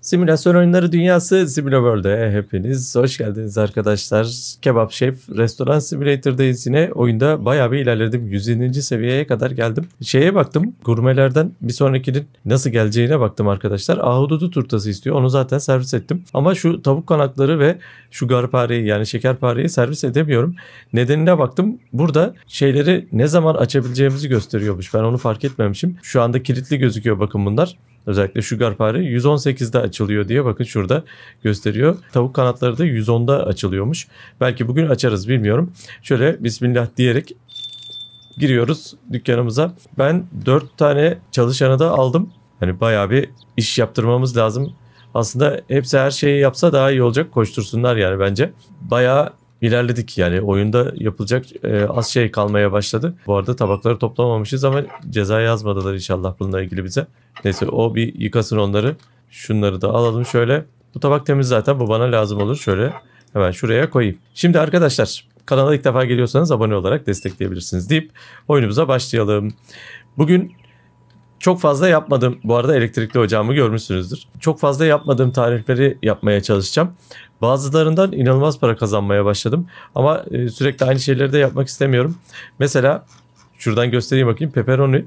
Simülasyon oyunları dünyası SimulaWorld'e hepiniz hoş geldiniz arkadaşlar. Kebap Chef Restoran Simulator'dayız yine. Oyunda bayağı bir ilerledim. 100. seviyeye kadar geldim. Şeye baktım, gurmelerden bir sonrakinin nasıl geleceğine baktım arkadaşlar. Ahududu turtası istiyor. Onu zaten servis ettim. Ama şu tavuk kanatları ve şu garpareyi yani şekerpareyi servis edemiyorum. Nedenine baktım. Burada şeyleri ne zaman açabileceğimizi gösteriyormuş. Ben onu fark etmemişim. Şu anda kilitli gözüküyor bakın bunlar. Özellikle şu garpare 118'de açılıyor diye bakın şurada gösteriyor. Tavuk kanatları da 110'da açılıyormuş. Belki bugün açarız bilmiyorum. Şöyle bismillah diyerek giriyoruz dükkanımıza. Ben 4 tane çalışanı da aldım. Hani bayağı bir iş yaptırmamız lazım. Aslında hepsi her şeyi yapsa daha iyi olacak. Koştursunlar yani bence. Bayağı ilerledik yani oyunda yapılacak az şey kalmaya başladı. Bu arada tabakları toplamamışız ama ceza yazmadılar inşallah bununla ilgili bize. Neyse o bir yıkasın onları. Şunları da alalım şöyle. Bu tabak temiz zaten, bu bana lazım olur. Şöyle hemen şuraya koyayım. Şimdi arkadaşlar kanala ilk defa geliyorsanız abone olarak destekleyebilirsiniz deyip oyunumuza başlayalım. Bugün çok fazla yapmadım. Bu arada elektrikli ocağımı görmüşsünüzdür. Çok fazla yapmadığım tarifleri yapmaya çalışacağım. Bazılarından inanılmaz para kazanmaya başladım. Ama sürekli aynı şeyleri de yapmak istemiyorum. Mesela şuradan göstereyim bakayım. Pepperoni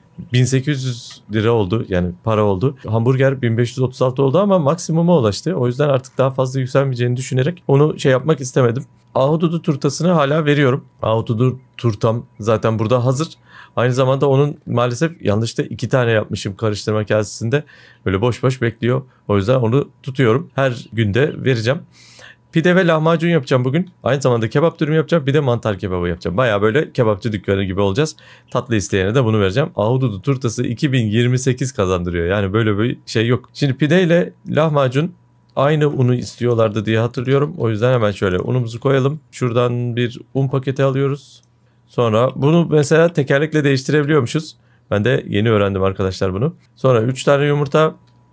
1800 lira oldu. Yani para oldu. Hamburger 1536 oldu ama maksimuma ulaştı. O yüzden artık daha fazla yükselmeyeceğini düşünerek onu şey yapmak istemedim. Ahududu turtasını hala veriyorum. Ahududu turtam zaten burada hazır. Aynı zamanda onun maalesef yanlışta 2 tane yapmışım karıştırma kasesinde. Böyle boş boş bekliyor. O yüzden onu tutuyorum. Her günde vereceğim. Pide ve lahmacun yapacağım bugün. Aynı zamanda kebap dürüm yapacağım. Bir de mantar kebabı yapacağım. Baya böyle kebapçı dükkanı gibi olacağız. Tatlı isteyene de bunu vereceğim. Ahududu turtası 2028 kazandırıyor. Yani böyle bir şey yok. Şimdi pide ile lahmacun aynı unu istiyorlardı diye hatırlıyorum. O yüzden hemen şöyle unumuzu koyalım. Şuradan bir un paketi alıyoruz. Sonra bunu mesela tekerlekle değiştirebiliyormuşuz. Ben de yeni öğrendim arkadaşlar bunu. Sonra 3 tane yumurta.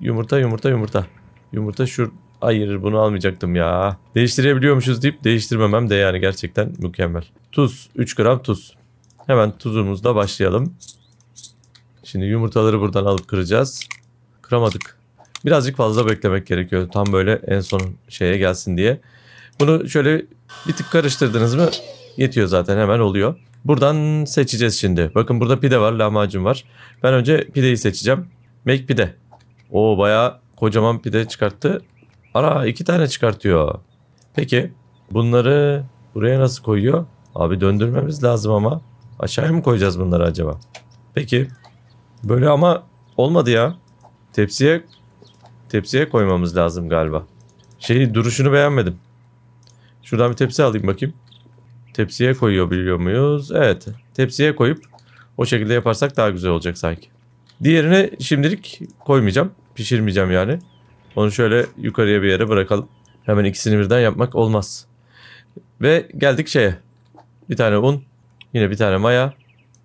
Yumurta şu... Hayır bunu almayacaktım ya. Değiştirebiliyormuşuz deyip değiştirmemem de yani gerçekten mükemmel. Tuz. 3 gram tuz. Hemen tuzumuzla başlayalım. Şimdi yumurtaları buradan alıp kıracağız. Kıramadık. Birazcık fazla beklemek gerekiyor. Tam böyle en son şeye gelsin diye. Bunu şöyle bir tık karıştırdınız mı yetiyor zaten, hemen oluyor. Buradan seçeceğiz şimdi. Bakın burada pide var, lahmacun var. Ben önce pideyi seçeceğim. Make pide. Oo bayağı kocaman pide çıkarttı. Ara 2 tane çıkartıyor. Peki bunları buraya nasıl koyuyor? Abi döndürmemiz lazım ama. Aşağıya mı koyacağız bunları acaba? Peki. Böyle ama olmadı ya. Tepsiye koymamız lazım galiba. Duruşunu beğenmedim. Şuradan bir tepsi alayım bakayım. Tepsiye koyuyor biliyor muyuz? Evet. Tepsiye koyup o şekilde yaparsak daha güzel olacak sanki. Diğerini şimdilik koymayacağım. Pişirmeyeceğim yani. Onu şöyle yukarıya bir yere bırakalım. Hemen ikisini birden yapmak olmaz. Ve geldik şeye. Bir tane un. Yine bir tane maya.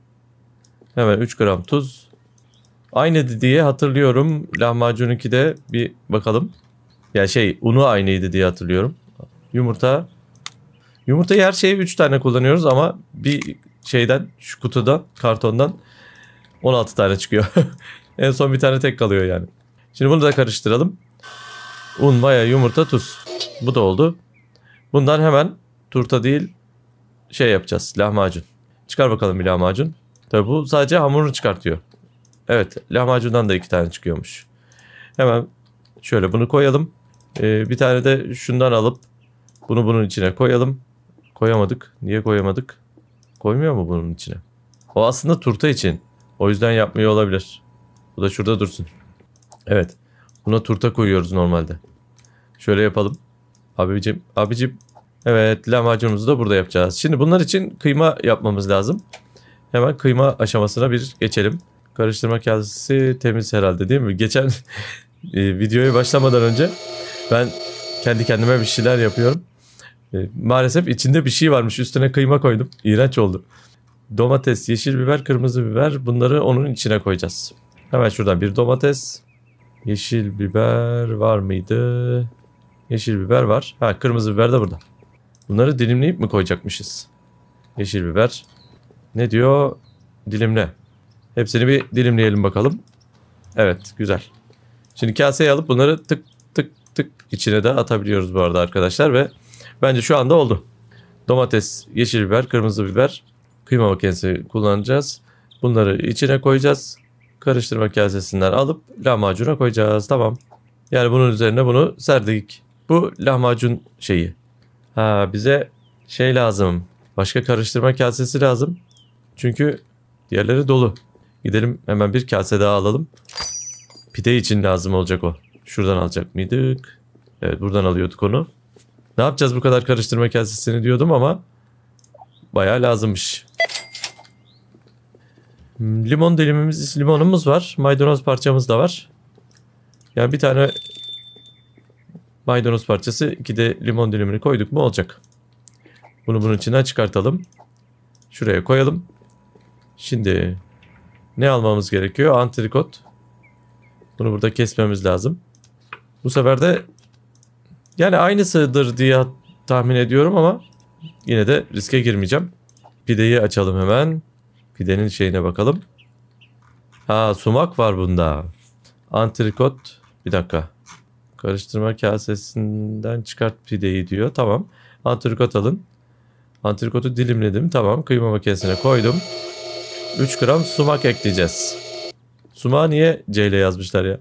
Hemen 3 gram tuz. Aynıydı diye hatırlıyorum. Lahmacununki de bir bakalım. Yani unu aynıydı diye hatırlıyorum. Yumurta. Yumurtayı her şeye 3 tane kullanıyoruz ama bir şu kutudan, kartondan 16 tane çıkıyor. En son bir tane tek kalıyor yani. Şimdi bunu da karıştıralım. Un, maya, yumurta, tuz. Bu da oldu. Bundan hemen turta değil yapacağız. Lahmacun. Çıkar bakalım bir lahmacun. Tabi bu sadece hamurunu çıkartıyor. Evet, lahmacundan da 2 tane çıkıyormuş. Hemen şöyle bunu koyalım. Bir tane de şundan alıp bunu bunun içine koyalım. Koyamadık. Niye koyamadık? Koymuyor mu bunun içine? O aslında turta için. O yüzden yapmıyor olabilir. Bu da şurada dursun. Evet. Buna turta koyuyoruz normalde. Şöyle yapalım. Abicim. Evet, lahmacunumuzu da burada yapacağız. Şimdi bunlar için kıyma yapmamız lazım. Hemen kıyma aşamasına bir geçelim. Karıştırma kasesi temiz herhalde değil mi? Geçen videoya başlamadan önce ben kendi kendime bir şeyler yapıyorum. Maalesef içinde bir şey varmış. Üstüne kıyma koydum. İğrenç oldu. Domates, yeşil biber, kırmızı biber. Bunları onun içine koyacağız. Hemen şuradan bir domates. Yeşil biber var mıydı? Yeşil biber var. Ha, kırmızı biber de burada. Bunları dilimleyip mi koyacakmışız? Yeşil biber. Ne diyor? Dilimle. Hepsini bir dilimleyelim bakalım. Evet, güzel. Şimdi kaseye alıp bunları tık tık tık içine de atabiliyoruz bu arada arkadaşlar ve bence şu anda oldu. Domates, yeşil biber, kırmızı biber, kıyma makinesi kullanacağız. Bunları içine koyacağız. Karıştırma kasesinden alıp lahmacuna koyacağız. Tamam. Yani bunun üzerine bunu serdik. Bu lahmacun şeyi. Ha, bize şey lazım. Başka karıştırma kasesi lazım. Çünkü diğerleri dolu. Gidelim hemen bir kase daha alalım. Pide için lazım olacak o. Şuradan alacak mıydık? Evet, buradan alıyorduk onu. Ne yapacağız bu kadar karıştırma kasesini diyordum ama bayağı lazımmış. Limonumuz var. Maydanoz parçamız da var. Yani bir tane maydanoz parçası, 2 de limon dilimini koyduk mu olacak. Bunu bunun içinden çıkartalım. Şuraya koyalım. Şimdi ne almamız gerekiyor? Antrikot. Bunu burada kesmemiz lazım. Bu sefer de yani aynısıdır diye tahmin ediyorum ama yine de riske girmeyeceğim. Pideyi açalım hemen. Pidenin şeyine bakalım. Ha, sumak var bunda. Antrikot. Bir dakika. Karıştırma kasesinden çıkart pideyi diyor. Tamam. Antrikot alın. Antrikotu dilimledim. Tamam. Kıyma makinesine koydum. 3 gram sumak ekleyeceğiz. Sumağı niye C ile yazmışlar ya?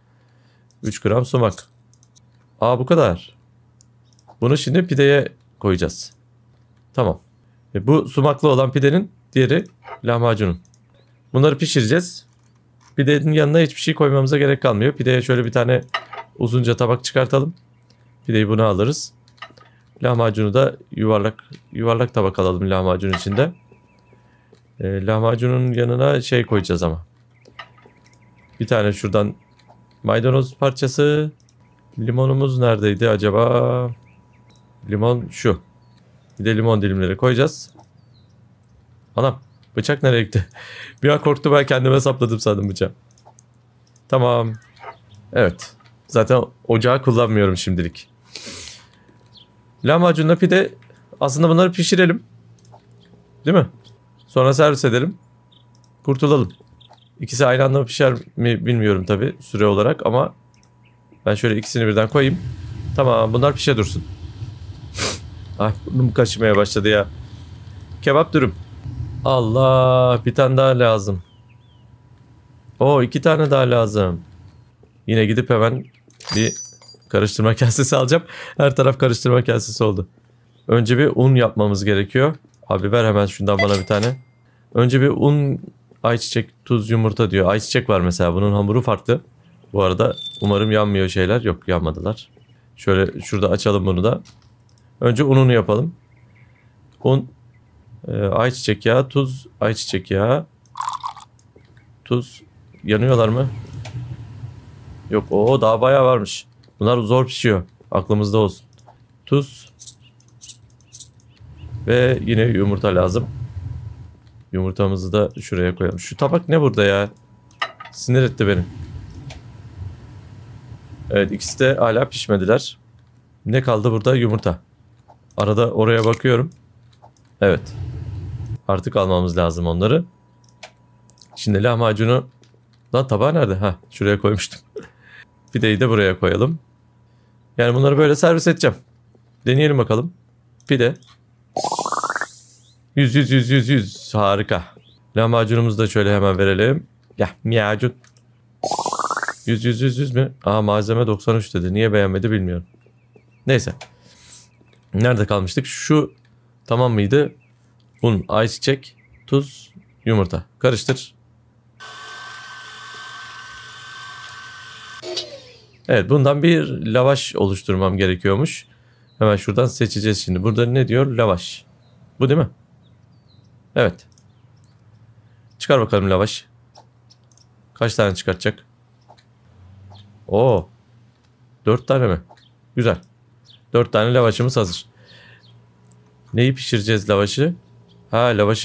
3 gram sumak. Aa, bu kadar. Bunu şimdi pideye koyacağız. Tamam. Bu sumaklı olan pidenin, diğeri lahmacunun. Bunları pişireceğiz. Pidenin yanına hiçbir şey koymamıza gerek kalmıyor. Pideye şöyle bir tane uzunca tabak çıkartalım. Pideyi buna alırız. Lahmacunu da yuvarlak tabak alalım lahmacunun içinde. Lahmacunun yanına şey koyacağız ama. Bir tane şuradan maydanoz parçası. Limonumuz neredeydi acaba? Limon şu. Bir de limon dilimleri koyacağız. Anam, bıçak nereye gitti? Bir an korktum, ben kendime sapladım sandım bıçağı. Tamam. Evet. Zaten ocağı kullanmıyorum şimdilik. Lahmacunla pide, aslında bunları pişirelim. Değil mi? Sonra servis edelim. Kurtulalım. İkisi aynı anda pişer mi bilmiyorum tabi süre olarak ama ben şöyle ikisini birden koyayım. Tamam, bunlar pişe dursun. Ay, burnum kaşımaya başladı ya. Kebap dürüm. Allah, bir tane daha lazım. Oo, 2 tane daha lazım. Yine gidip hemen bir karıştırma kasesi alacağım. Her taraf karıştırma kasesi oldu. Önce bir un yapmamız gerekiyor. Abi ver hemen şundan bana bir tane. Önce bir un, ayçiçek, tuz, yumurta diyor. Ayçiçek var mesela, bunun hamuru farklı. Bu arada umarım yanmıyor şeyler. Yok, yanmadılar. Şöyle şurada açalım bunu da. Önce ununu yapalım. Un, ayçiçek yağı, tuz, ayçiçek yağı, tuz. Yanıyorlar mı? Yok, o daha bayağı varmış. Bunlar zor pişiyor. Aklımızda olsun. Tuz. Ve yine yumurta lazım. Yumurtamızı da şuraya koyalım. Şu tabak ne burada ya? Sinir etti beni. Evet, ikisi de hala pişmediler. Ne kaldı burada? Yumurta. Arada oraya bakıyorum. Evet. Artık almamız lazım onları. Şimdi lahmacunu... Lan tabağı nerede? Ha, şuraya koymuştum. Pideyi de buraya koyalım. Yani bunları böyle servis edeceğim. Deneyelim bakalım. Pide. 100. Harika. Lahmacunumuzu da şöyle hemen verelim. Ya miyacun. 100 mü? Aa, malzeme 93 dedi. Niye beğenmedi bilmiyorum. Neyse. Nerede kalmıştık? Şu tamam mıydı? Un, ayçiçek, tuz, yumurta. Karıştır. Evet, bundan bir lavaş oluşturmam gerekiyormuş. Hemen şuradan seçeceğiz şimdi. Burada ne diyor? Lavaş. Bu değil mi? Evet. Çıkar bakalım lavaş. Kaç tane çıkartacak? Oo. 4 tane mi? Güzel. 4 tane lavaşımız hazır. Neyi pişireceğiz lavaşı? Ha,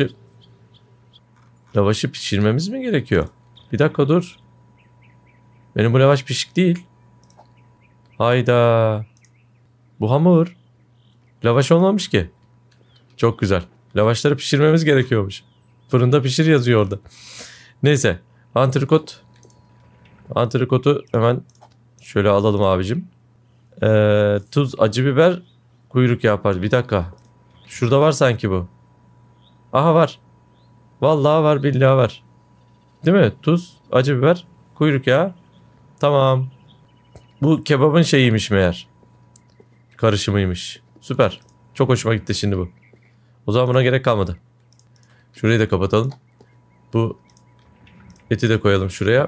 lavaşı pişirmemiz mi gerekiyor? Bir dakika dur. Benim bu lavaş pişik değil. Hayda. Bu hamur. Lavaş olmamış ki. Çok güzel. Lavaşları pişirmemiz gerekiyormuş. Fırında pişir yazıyor orada. Neyse. Antrikot. Antrikotu hemen Şöyle alalım abicim. Tuz, acı biber, kuyruk yağı parçası. Bir dakika. Şurada var sanki bu. Aha var. Vallahi var, billahi var. Değil mi? Tuz, acı biber, kuyruk yağı. Tamam. Bu kebabın şeyiymiş meğer. Karışımıymış. Süper. Çok hoşuma gitti şimdi bu. O zaman buna gerek kalmadı. Şurayı da kapatalım. Bu eti de koyalım şuraya.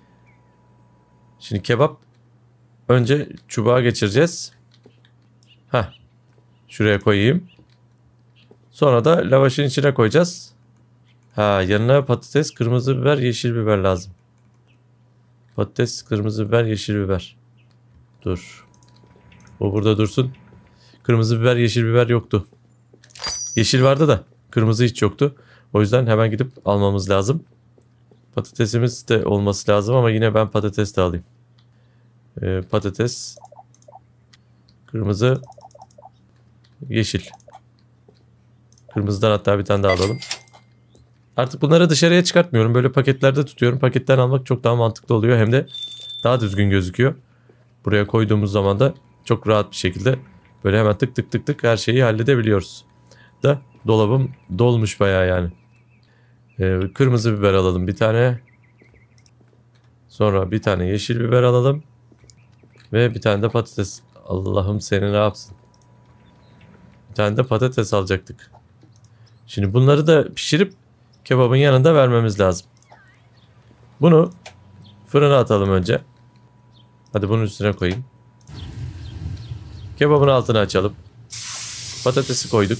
Şimdi kebap önce çubuğa geçireceğiz. Heh. Şuraya koyayım. Sonra da lavaşın içine koyacağız. Ha, yanına patates, kırmızı biber, yeşil biber lazım. Patates, kırmızı biber, yeşil biber. Dur. O burada dursun. Kırmızı biber, yeşil biber yoktu. Yeşil vardı da kırmızı hiç yoktu. O yüzden hemen gidip almamız lazım. Patatesimiz de olması lazım ama yine ben patates de alayım. Patates, kırmızı, yeşil. Kırmızıdan hatta bir tane daha alalım. Artık bunları dışarıya çıkartmıyorum. Böyle paketlerde tutuyorum. Paketten almak çok daha mantıklı oluyor. Hem de daha düzgün gözüküyor. Buraya koyduğumuz zaman da çok rahat bir şekilde böyle hemen tık tık tık tık her şeyi halledebiliyoruz. Da dolabım dolmuş bayağı yani. Kırmızı biber alalım bir tane. Sonra bir tane yeşil biber alalım. Ve bir tane de patates. Allah'ım seni ne yapsın. Bir tane de patates alacaktık. Şimdi bunları da pişirip kebabın yanında vermemiz lazım. Bunu fırına atalım önce. Hadi bunun üstüne koyayım. Kebabın altını açalım. Patatesi koyduk.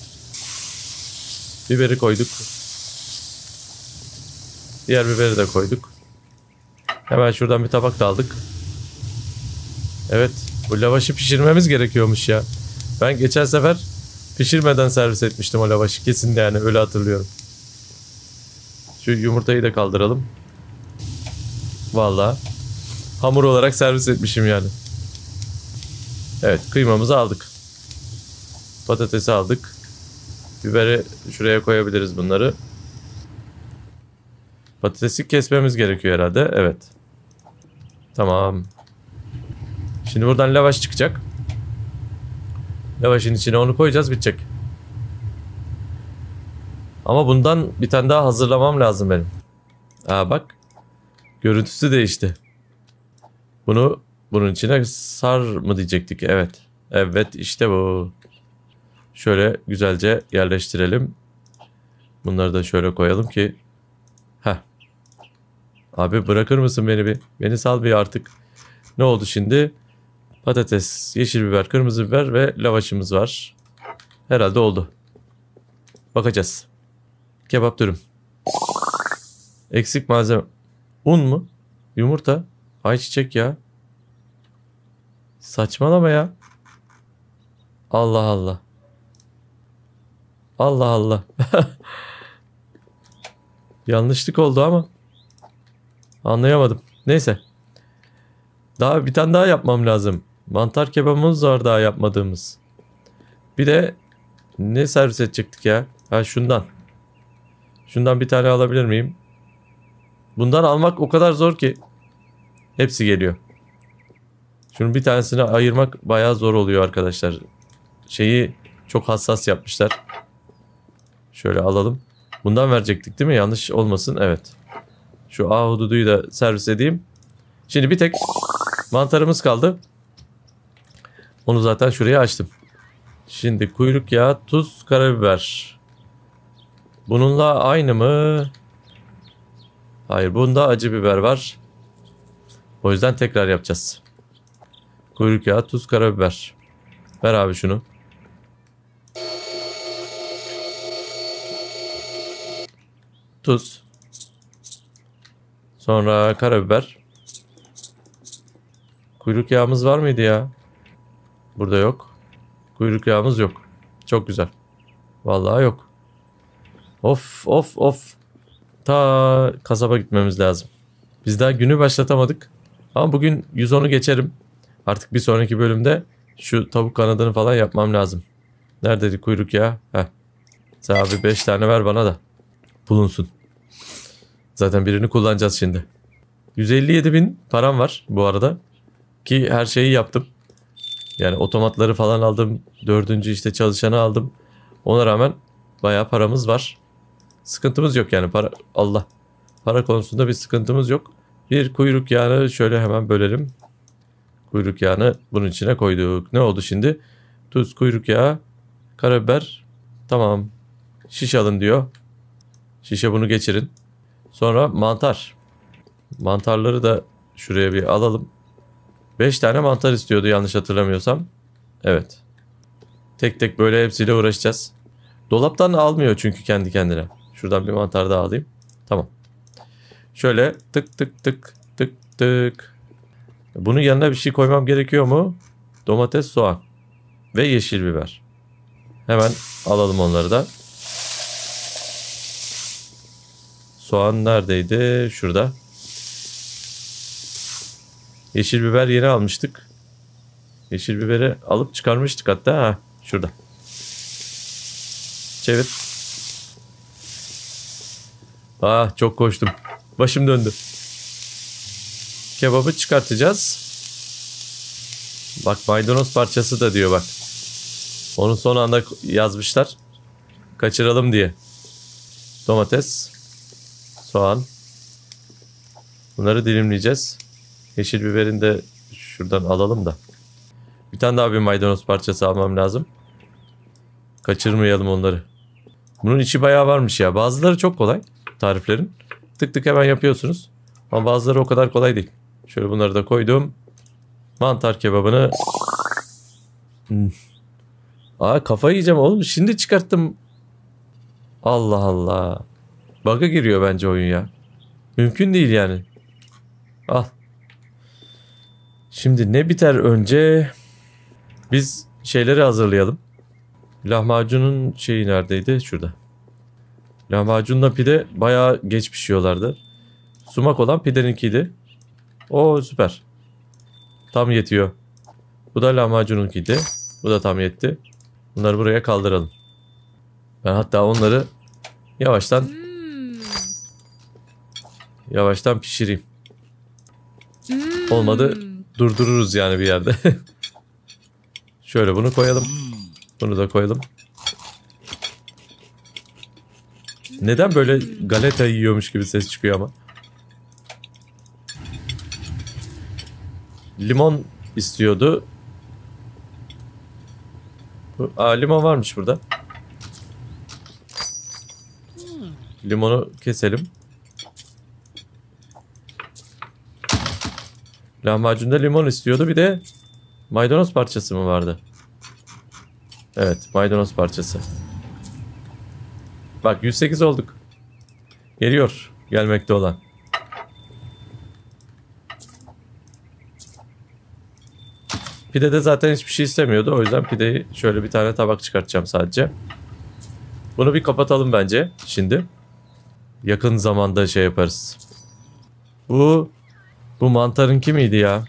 Biberi koyduk. Diğer biberi de koyduk. Hemen şuradan bir tabak da aldık. Evet, bu lavaşı pişirmemiz gerekiyormuş ya. Ben geçen sefer pişirmeden servis etmiştim o lavaşı. Kesin de yani öyle hatırlıyorum. Şu yumurtayı da kaldıralım. Vallahi hamur olarak servis etmişim yani. Evet, kıymamızı aldık. Patatesi aldık. Biberi şuraya koyabiliriz bunları. Patatesi kesmemiz gerekiyor herhalde. Evet. Tamam. Şimdi buradan lavaş çıkacak. Lavaşın içine onu koyacağız, bitecek. Ama bundan bir tane daha hazırlamam lazım benim. Aa bak. Görüntüsü değişti. Bunu bunun içine sar mı diyecektik? Evet. Evet işte bu. Şöyle güzelce yerleştirelim. Bunları da şöyle koyalım ki. Heh. Abi bırakır mısın beni bir? Beni sal bir artık. Ne oldu şimdi? Patates, yeşil biber, kırmızı biber ve lavaşımız var. Herhalde oldu. Bakacağız. Kebap dürüm. Eksik malzeme. Un mu? Yumurta. Ayçiçek yağı. Saçmalama ya. Allah Allah. Allah Allah. Yanlışlık oldu ama. Anlayamadım. Neyse. Daha bir tane daha yapmam lazım. Mantar kebabımız var daha yapmadığımız. Bir de ne servis edecektik ya? Ha şundan. Şundan bir tane alabilir miyim? Bundan almak o kadar zor ki. Hepsi geliyor. Şunun bir tanesini ayırmak bayağı zor oluyor arkadaşlar. Şeyi çok hassas yapmışlar. Şöyle alalım. Bundan verecektik değil mi? Yanlış olmasın. Evet. Şu ahududuyu da servis edeyim. Şimdi bir tek mantarımız kaldı. Onu zaten şuraya açtım. Şimdi kuyruk yağı, tuz, karabiber. Bununla aynı mı? Hayır, bunda acı biber var. O yüzden tekrar yapacağız. Kuyruk yağı, tuz, karabiber. Ver abi şunu. Tuz. Sonra karabiber. Kuyruk yağımız var mıydı ya? Burada yok. Kuyruk yağımız yok. Çok güzel. Vallahi yok. Of of of. Ta kasaba gitmemiz lazım. Biz daha günü başlatamadık. Ama bugün 110'u geçerim. Artık bir sonraki bölümde şu tavuk kanadını falan yapmam lazım. Neredeydi kuyruk yağı? Heh. Sen abi 5 tane ver bana da. Bulunsun. Zaten birini kullanacağız şimdi. 157.000 param var bu arada. Ki her şeyi yaptım. Yani otomatları falan aldım. 4. işte çalışanı aldım. Ona rağmen bayağı paramız var. Sıkıntımız yok yani para. Allah. Para konusunda bir sıkıntımız yok. Bir kuyruk yağını şöyle hemen bölelim. Kuyruk yağını bunun içine koyduk. Ne oldu şimdi? Tuz, kuyruk yağı, karabiber. Tamam. Şiş alın diyor. Şişe bunu geçirin. Sonra mantar. Mantarları da şuraya bir alalım. 5 tane mantar istiyordu yanlış hatırlamıyorsam. Evet. Tek tek böyle hepsiyle uğraşacağız. Dolaptan almıyor çünkü kendi kendine. Şuradan bir mantar daha alayım. Tamam. Şöyle tık tık tık tık tık. Bunun yanına bir şey koymam gerekiyor mu? Domates, soğan ve yeşil biber. Hemen alalım onları da. Soğan neredeydi? Şurada. Yeşil biber yeni almıştık. Yeşil biberi alıp çıkarmıştık hatta. Ha, şurada. Çevir. Ah, çok koştum. Başım döndü. Kebabı çıkartacağız. Bak maydanoz parçası da diyor bak. Onu son anda yazmışlar. Kaçıralım diye. Domates. Soğan. Bunları dilimleyeceğiz. Yeşil biberini de şuradan alalım da. Bir tane daha bir maydanoz parçası almam lazım. Kaçırmayalım onları. Bunun içi bayağı varmış ya. Bazıları çok kolay tariflerin. Tık tık hemen yapıyorsunuz. Ama bazıları o kadar kolay değil. Şöyle bunları da koydum. Mantar kebabını. Aa, kafayı yiyeceğim oğlum. Şimdi çıkarttım. Allah Allah. Bug'a giriyor bence oyun ya. Mümkün değil yani. Al. Şimdi ne biter önce? Biz şeyleri hazırlayalım. Lahmacunun şeyi neredeydi? Şurada. Lahmacunla pide bayağı geç pişiyorlardı. Sumak olan pideninkiydi. Oo, süper. Tam yetiyor. Bu da lahmacununkiydi. Bu da tam yetti. Bunları buraya kaldıralım. Ben hatta onları yavaştan pişireyim. Olmadı durdururuz yani bir yerde. Şöyle bunu koyalım. Bunu da koyalım. Neden böyle galeta yiyormuş gibi ses çıkıyor ama? Limon istiyordu. Aa, limon varmış burada. Limonu keselim. Lahmacunda limon istiyordu. Bir de maydanoz parçası mı vardı? Evet, maydanoz parçası. Bak 108 olduk. Geliyor. Gelmekte olan. Pide de zaten hiçbir şey istemiyordu. O yüzden pideyi şöyle bir tane tabak çıkartacağım sadece. Bunu bir kapatalım bence şimdi. Yakın zamanda şey yaparız. Bu mantarın kimiydi ya?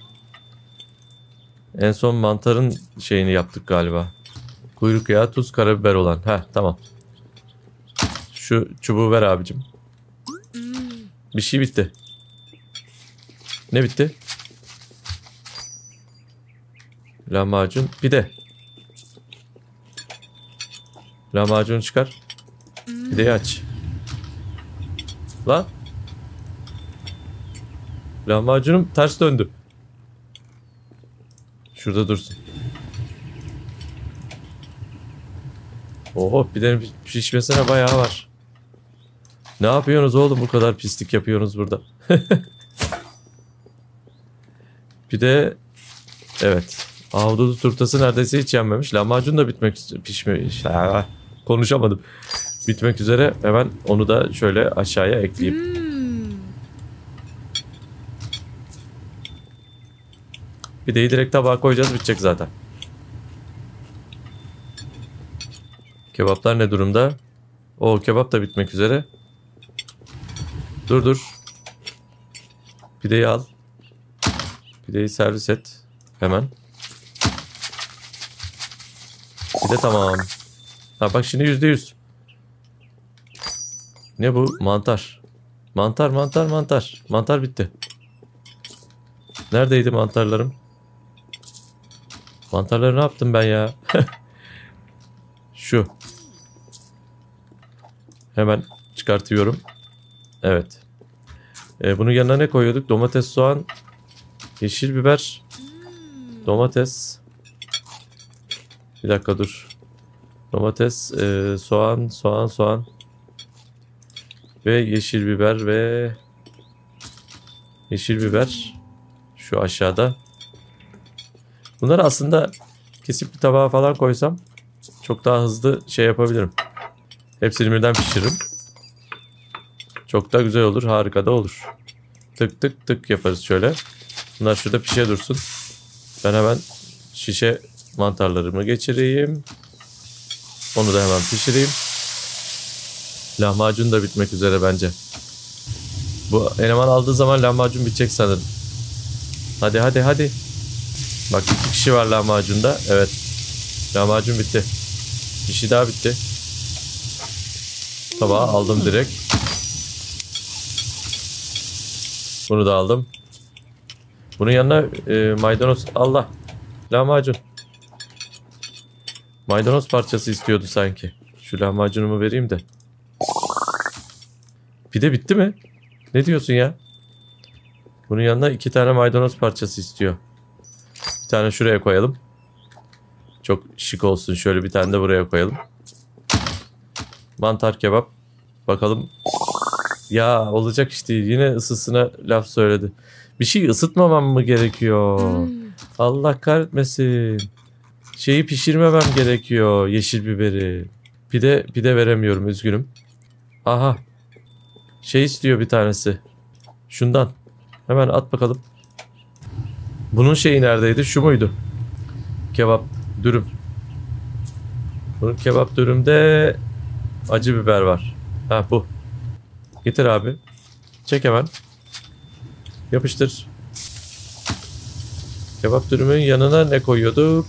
En son mantarın şeyini yaptık galiba. Kuyruk yağı, tuz, karabiber olan. Heh, tamam. Şu çubuğu ver abicim. Bir şey bitti. Ne bitti? Lahmacun, pide. Lahmacunu çıkar. Pideyi aç. Lan. Lahmacunum ters döndü. Şurada dursun. Oho, pidenin pişmesine bayağı var. Ne yapıyorsunuz oğlum, bu kadar pislik yapıyorsunuz burada. Pide, evet. Ahududu turtası neredeyse hiç yenmemiş. Lahmacun da pişmemiş. Konuşamadım. Bitmek üzere. Hemen onu da şöyle aşağıya ekleyeyim. Pideyi direkt tabağa koyacağız, bitecek zaten. Kebaplar ne durumda? O kebap da bitmek üzere. Dur. Pideyi al. Pideyi servis et. Hemen. Pide tamam. Ha bak şimdi %100. Ne bu? Mantar. Mantar. Mantar bitti. Neredeydi mantarlarım? Mantarları ne yaptım ben ya? Şu. Hemen çıkartıyorum. Evet. Bunun yanına ne koyuyorduk? Domates, soğan, yeşil biber, domates. Bir dakika dur. Domates, soğan ve yeşil biber şu aşağıda. Bunları aslında kesip bir tabağa falan koysam çok daha hızlı şey yapabilirim. Hepsini birden pişiririm. Çok da güzel olur, harika da olur. Tık tık tık yaparız şöyle. Bunlar şurada pişe dursun. Ben hemen şişe mantarlarımı geçireyim. Onu da hemen pişireyim. Lahmacun da bitmek üzere bence. Bu eleman aldığı zaman lahmacun bitecek sanırım. Hadi hadi hadi. Bak 2 kişi var lahmacunda. Evet. Lahmacun bitti. Bir şey daha bitti. Tabağı aldım direkt. Bunu da aldım. Bunun yanına maydanoz. Allah. Lahmacun. Maydanoz parçası istiyordu sanki. Şu lahmacunumu vereyim de. Pide bitti mi? Ne diyorsun ya? Bunun yanına 2 tane maydanoz parçası istiyor. Bir tane şuraya koyalım. Çok şık olsun. Şöyle bir tane de buraya koyalım. Mantar kebap. Bakalım. Ya olacak işte. Yine ısısına laf söyledi. Bir şey ısıtmamam mı gerekiyor? Allah kahretmesin. Şeyi pişirmemem gerekiyor. Yeşil biberi. Pide veremiyorum. Üzgünüm. Aha. Şey istiyor bir tanesi. Şundan. Hemen at bakalım. Bunun şeyi neredeydi? Şu muydu? Kebap dürüm. Bunun kebap dürümde acı biber var. Ha bu. Getir abi. Çek hemen. Yapıştır. Kebap dürümün yanına ne koyuyorduk?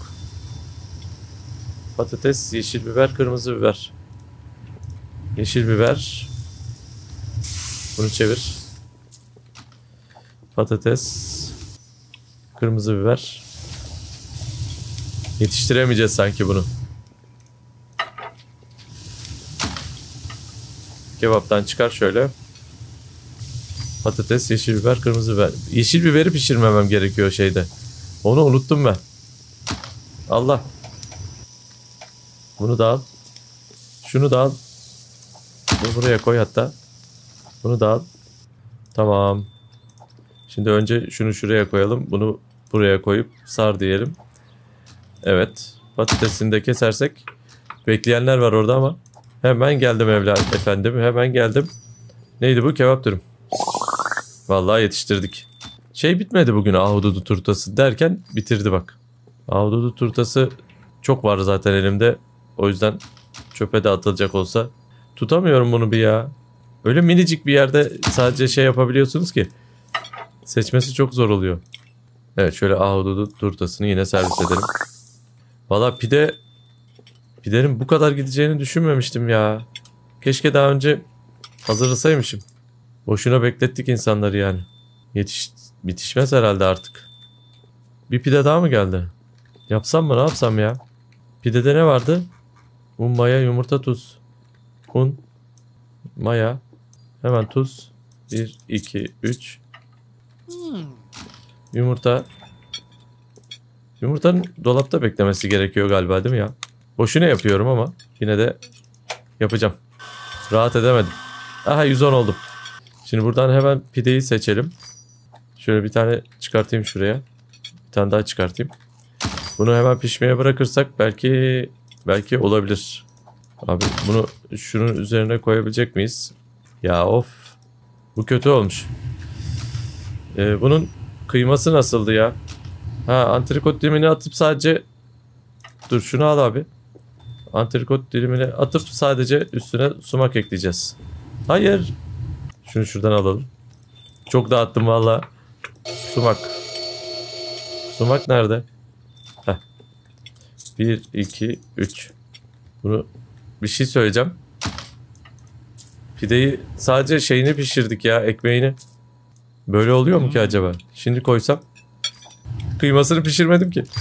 Patates, yeşil biber, kırmızı biber. Yeşil biber. Bunu çevir. Patates. Kırmızı biber. Yetiştiremeyeceğiz sanki bunu. Kebaptan çıkar şöyle. Patates, yeşil biber, kırmızı biber. Yeşil biberi pişirmemem gerekiyor şeyde. Onu unuttum ben. Allah. Bunu da al. Şunu da al. Bunu buraya koy hatta. Bunu da al. Tamam. Şimdi önce şunu şuraya koyalım. Bunu buraya koyup sar diyelim. Evet. Patatesini de kesersek. Bekleyenler var orada ama. Hemen geldim efendim. Hemen geldim. Neydi bu? Kebap dürüm. Vallahi yetiştirdik. Şey bitmedi bugün ahududu turtası derken bitirdi bak. Ahududu turtası çok var zaten elimde. O yüzden çöpe de atılacak olsa. Tutamıyorum bunu bir ya. Öyle minicik bir yerde sadece şey yapabiliyorsunuz ki. Seçmesi çok zor oluyor. Evet şöyle ahududu turtasını yine servis edelim. Valla pidenin bu kadar gideceğini düşünmemiştim ya. Keşke daha önce hazırlasaymışım. Boşuna beklettik insanları yani. Bitişmez herhalde artık. Bir pide daha mı geldi? Yapsam mı ne yapsam ya? Pidede ne vardı? Un, maya, yumurta, tuz. Un, maya, hemen tuz. 1, 2, 3. Yumurta. Yumurtanın dolapta beklemesi gerekiyor galiba değil mi ya? Boşuna yapıyorum ama yine de yapacağım. Rahat edemedim. Aha 110 oldum. Şimdi buradan hemen pideyi seçelim. Şöyle bir tane çıkartayım şuraya. Bir tane daha çıkartayım. Bunu hemen pişmeye bırakırsak belki olabilir. Abi bunu şunun üzerine koyabilecek miyiz? Ya of. Bu kötü olmuş. Bunun kıyması nasıldı ya? Ha antrikot dilimini atıp sadece... Dur şunu al abi. Antrikot dilimini atıp sadece üstüne sumak ekleyeceğiz. Hayır. Şunu şuradan alalım. Çok dağıttım valla. Sumak. Sumak nerede? Heh. 1, 2, 3. Bunu bir şey söyleyeceğim. Pideyi sadece şeyini pişirdik ya, ekmeğini. Böyle oluyor mu ki acaba? Şimdi koysam. Kıymasını pişirmedim ki.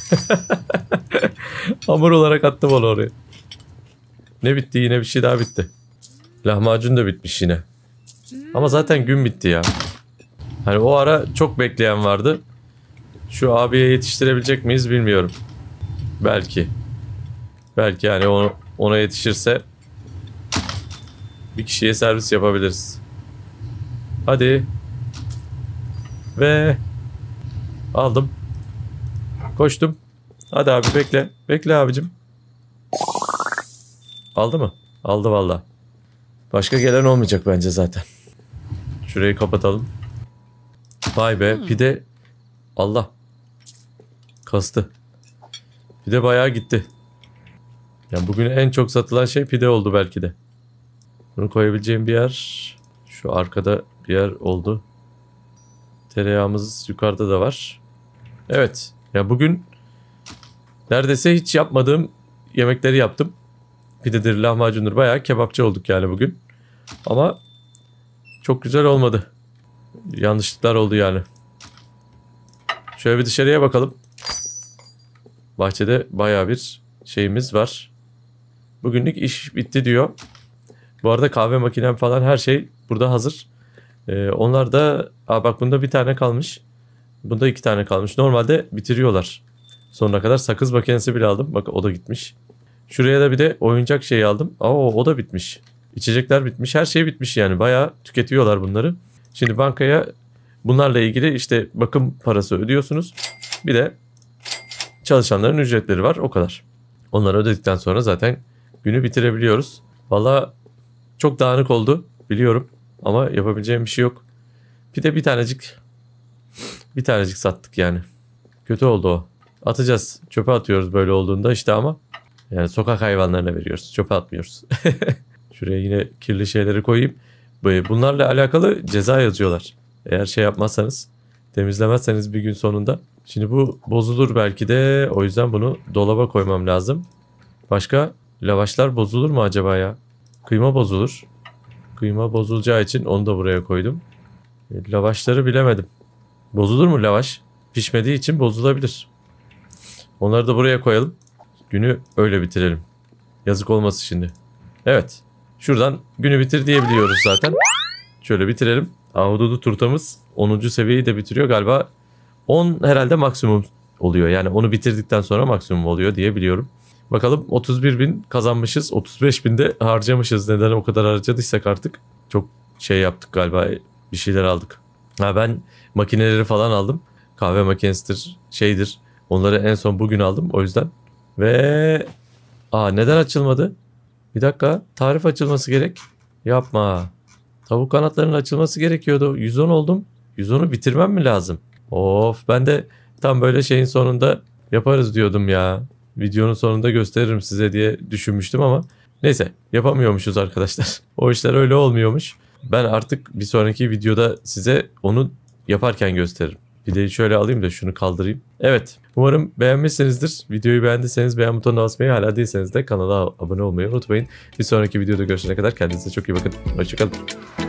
Hamur olarak attım onu oraya. Ne bitti? Yine bir şey daha bitti. Lahmacun da bitmiş yine. Ama zaten gün bitti ya. Hani o ara çok bekleyen vardı. Şu abiye yetiştirebilecek miyiz bilmiyorum. Belki. Belki yani ona yetişirse bir kişiye servis yapabiliriz. Hadi. Ve aldım. Koştum. Hadi abi bekle. Bekle abicim. Aldı mı? Aldı valla. Başka gelen olmayacak bence zaten. Şurayı kapatalım. Vay be pide. Allah. Kastı. Pide bayağı gitti. Yani bugün en çok satılan şey pide oldu belki de. Bunu koyabileceğim bir yer. Şu arkada bir yer oldu. Tereyağımız yukarıda da var. Evet. Ya bugün neredeyse hiç yapmadığım yemekleri yaptım. Pidedir, lahmacundur, bayağı kebapçı olduk yani bugün. Ama çok güzel olmadı. Yanlışlıklar oldu yani. Şöyle bir dışarıya bakalım. Bahçede bayağı bir şeyimiz var. Bugünlük iş bitti diyor. Bu arada kahve makinem falan her şey burada hazır. Onlar da bak bunda bir tane kalmış. Bunda 2 tane kalmış. Normalde bitiriyorlar. Sonuna kadar sakız makinesi bile aldım. Bak o da gitmiş. Şuraya da bir de oyuncak şeyi aldım. O da bitmiş. İçecekler bitmiş. Her şey bitmiş yani. Bayağı tüketiyorlar bunları. Şimdi bankaya bunlarla ilgili işte bakım parası ödüyorsunuz. Bir de çalışanların ücretleri var. O kadar. Onları ödedikten sonra zaten günü bitirebiliyoruz. Valla çok dağınık oldu. Biliyorum. Ama yapabileceğim bir şey yok. Bir de bir tanecik sattık yani. Kötü oldu o. Atacağız. Çöpe atıyoruz böyle olduğunda işte ama. Yani sokak hayvanlarına veriyoruz. Çöpe atmıyoruz. Şuraya yine kirli şeyleri koyayım. Bunlarla alakalı ceza yazıyorlar. Eğer şey yapmazsanız, temizlemezseniz bir gün sonunda. Şimdi bu bozulur belki de. O yüzden bunu dolaba koymam lazım. Başka lavaşlar bozulur mu acaba ya? Kıyma bozulur. Kıyma bozulacağı için onu da buraya koydum. Lavaşları bilemedim. Bozulur mu lavaş? Pişmediği için bozulabilir. Onları da buraya koyalım. Günü öyle bitirelim. Yazık olmasın şimdi. Evet. Şuradan günü bitir diyebiliyoruz zaten. Şöyle bitirelim. Ahududu turtamız 10. seviyeyi de bitiriyor. Galiba 10 herhalde maksimum oluyor. Yani onu bitirdikten sonra maksimum oluyor diye biliyorum. Bakalım 31.000 kazanmışız. 35.000 de harcamışız. Neden o kadar harcadıysak artık. Çok şey yaptık galiba. Bir şeyler aldık. Ben makineleri falan aldım. Kahve makinesidir, şeydir. Onları en son bugün aldım o yüzden. Ve neden açılmadı? Bir dakika, tarif açılması gerek. Yapma. Tavuk kanatlarının açılması gerekiyordu. 110 oldum. 110'u bitirmem mi lazım? Of, ben de tam böyle şeyin sonunda yaparız diyordum ya. Videonun sonunda gösteririm size diye düşünmüştüm ama neyse, yapamıyormuşuz arkadaşlar. O işler öyle olmuyormuş. Ben artık bir sonraki videoda size onu yaparken gösteririm. Videoyu şöyle alayım da şunu kaldırayım. Evet, umarım beğenmişsinizdir. Videoyu beğendiyseniz beğen butonuna basmayı, hala değilseniz de kanala abone olmayı unutmayın. Bir sonraki videoda görüşene kadar kendinize çok iyi bakın. Hoşçakalın.